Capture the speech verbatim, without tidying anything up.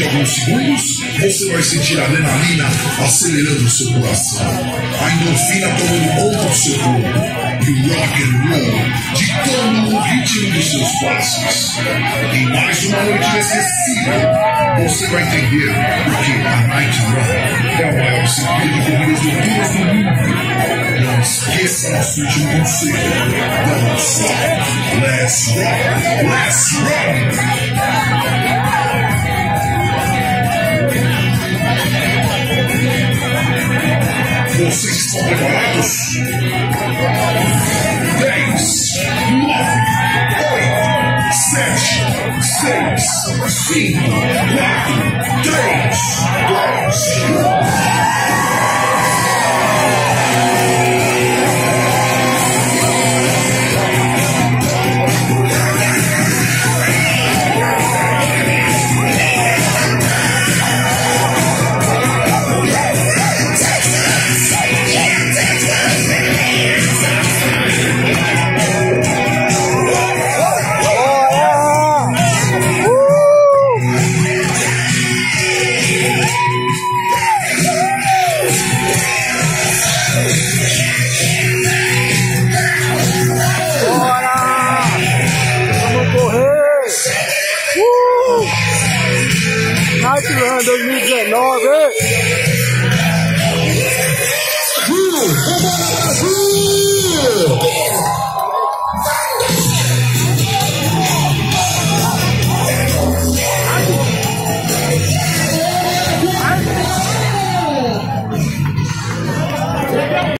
alguns segundos, você vai sentir a adrenalina acelerando o seu coração, a endorfina tomando conta do seu corpo e o rock and roll ditando o ritmo dos seus passos. Em mais uma noite inesquecível, você vai entender porque a Night Run é o maior circuito de corridas noturnas do mundo. Não esqueça nosso último conselho. Don't stop. Let's rock. Let's run. Vocês estão preparados? dez, nove, oito, sete, seis, cinco, quatro, três, dois, um.